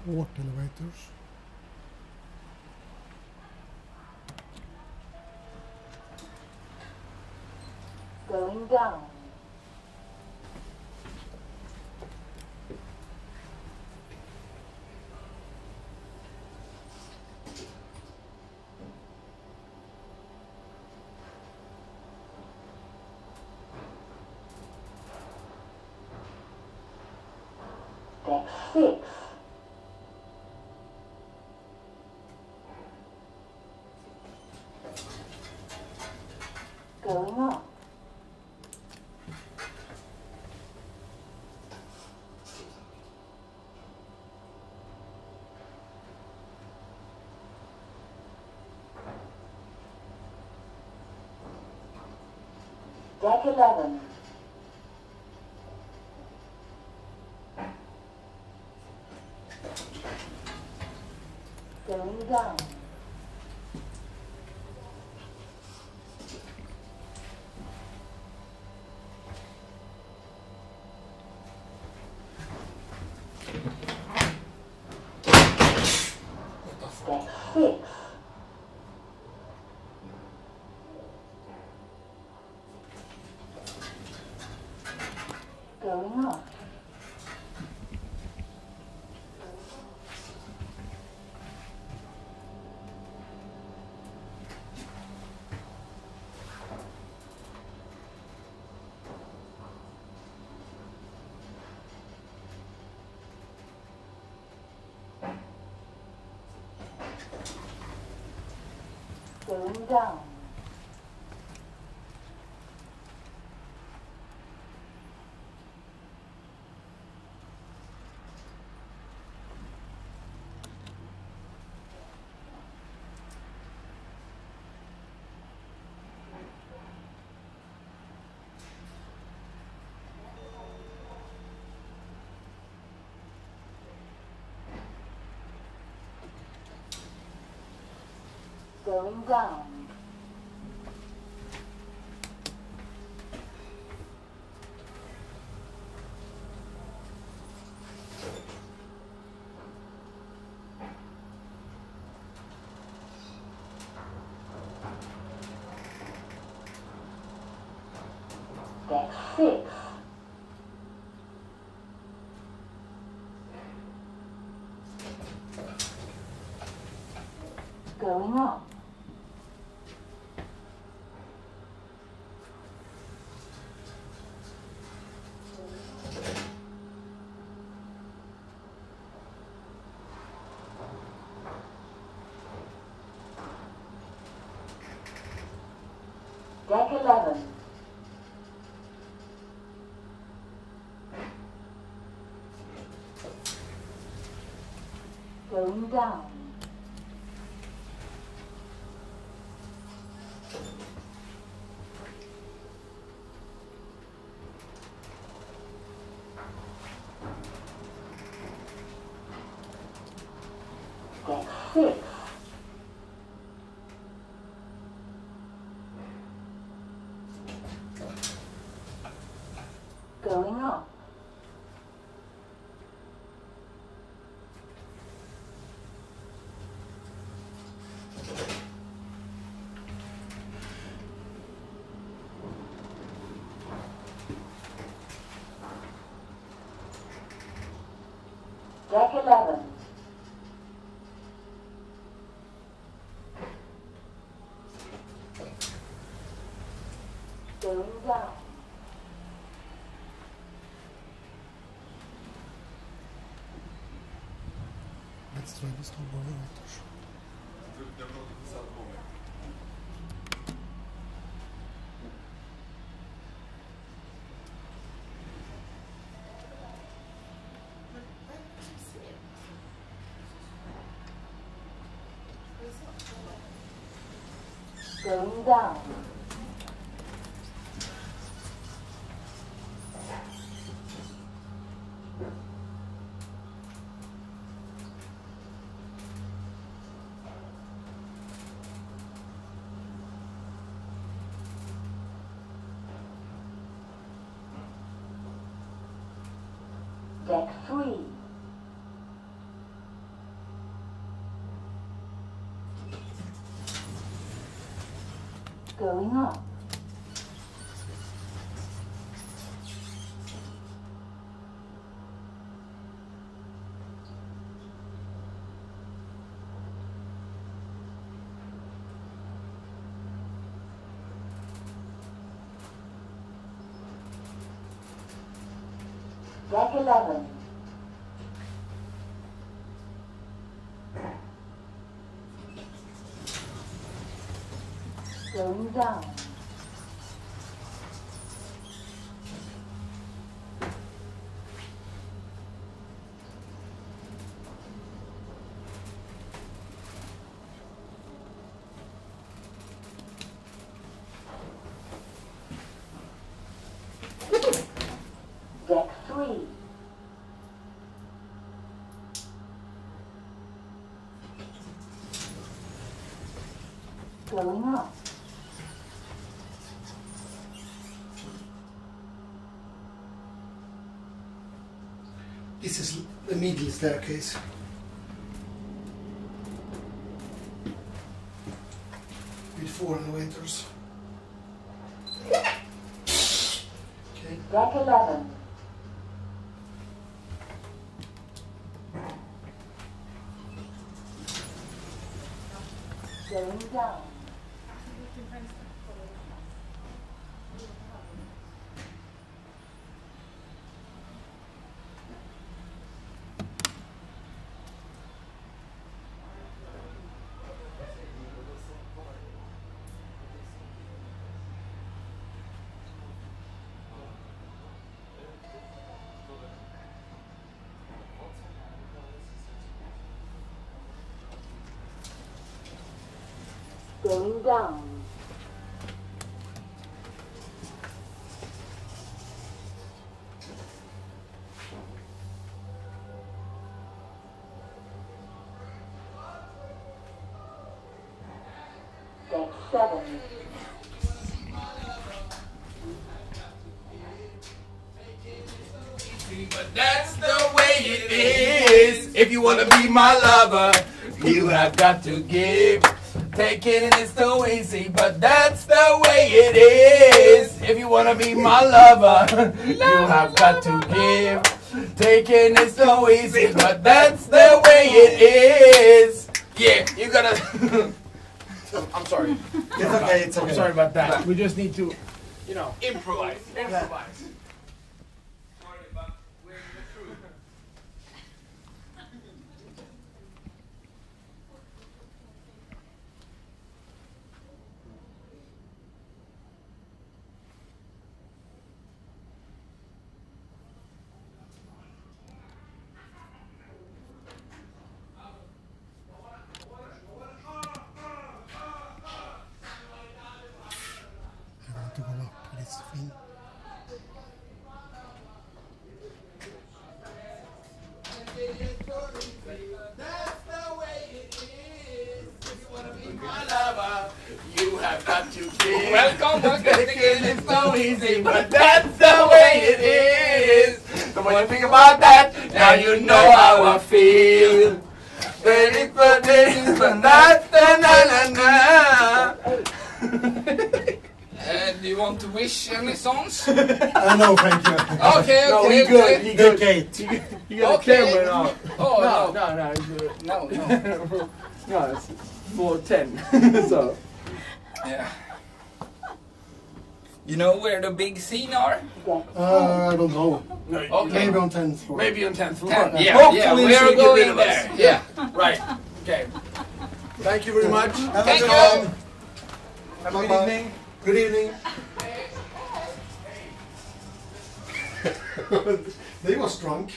Port elevators. Going down. Deck 6. Going up. Deck 11. Going down. Deck 6. Going up. Going down. Going down. Deck 6. Going up. Deck 11. Going down. Deck 6. Going up. Deck 11. Going down. Let's try this turbo elevators. Going down. Deck 3. Going up. Deck 11. Going down. Deck 3. Going up. This is the middle staircase. With 4 elevators. Okay. Deck 11. Going down. Going down. Deck 7. But that's the way it is. If you wanna be my lover, you have got to give. Taking it is so easy, but that's the way it is. If you wanna be my lover, you have got to give. Taking it so easy, but that's the way it is. Yeah, you gotta. I'm sorry. It's okay, it's okay. I'm sorry about that. We just need to, you know, improvise. Improvise. Sorry about wearing the truth. I want to go up with this thing. That's the way it is. If you wanna be my lover, you have got to give. Welcome, thinking it's so easy, but that's the way it is. So when you think about that, now you know how I feel. Ready for this, but not na. Do you want to wish any songs? No, thank you. Okay, No, okay, we good. okay. We good. Kate. You got a camera now. Oh, No, it's good. no. No, it's 4:10. So Yeah. You know where the big scene are? I don't know. Okay. Maybe on 10th floor. maybe on 10th floor. Yeah, Hopefully we are she'll get rid going of us. there. Yeah, right. Okay. Thank you very much. Have a Thank good you. one. Have a good Bye-bye. evening. Good evening. They was drunk.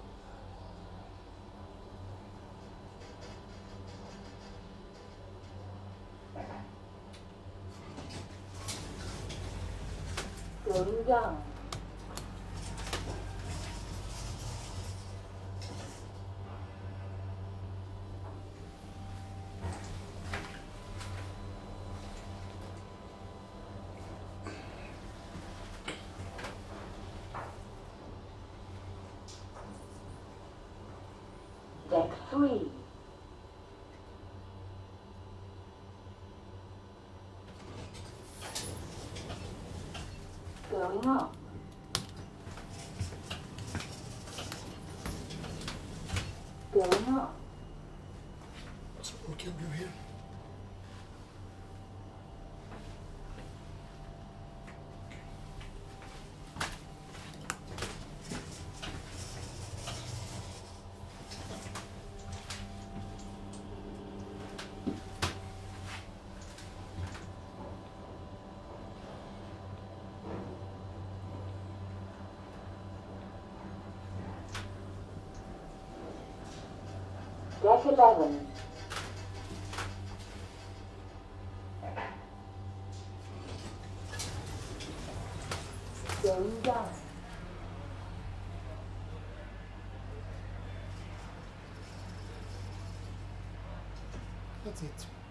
Going down. Deck 3. Going up. That's what we can do here. Deck 11. Going down. That's it.